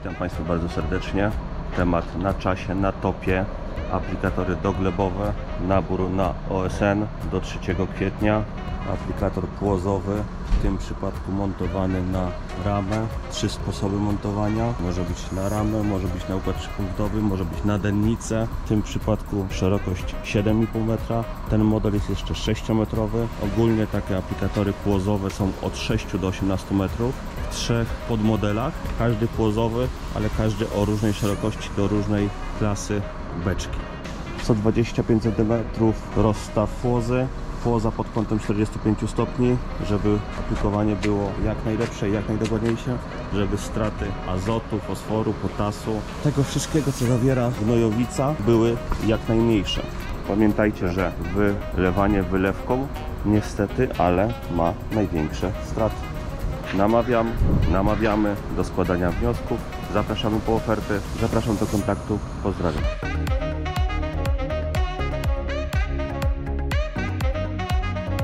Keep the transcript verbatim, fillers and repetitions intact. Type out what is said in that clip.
Witam Państwa bardzo serdecznie. Temat na czasie, na topie. Aplikatory doglebowe, nabór na O S N do trzeciego kwietnia. Aplikator płozowy, w tym przypadku montowany na ramę. Trzy sposoby montowania. Może być na ramę, może być na układ trzypunktowy, może być na dennicę. W tym przypadku szerokość siedem i pół metra. Ten model jest jeszcze sześciometrowy. Ogólnie takie aplikatory płozowe są od sześciu do osiemnastu metrów. W trzech podmodelach. Każdy płozowy, ale każdy o różnej szerokości do różnej klasy beczki. sto dwadzieścia pięć centymetrów rozstaw płozy. Płoza pod kątem czterdziestu pięciu stopni, żeby aplikowanie było jak najlepsze i jak najdokładniejsze, żeby straty azotu, fosforu, potasu, tego wszystkiego, co zawiera gnojowica, były jak najmniejsze. Pamiętajcie, że wylewanie wylewką niestety, ale ma największe straty. Namawiam, namawiamy do składania wniosków, zapraszamy po oferty, zapraszam do kontaktu, pozdrawiam.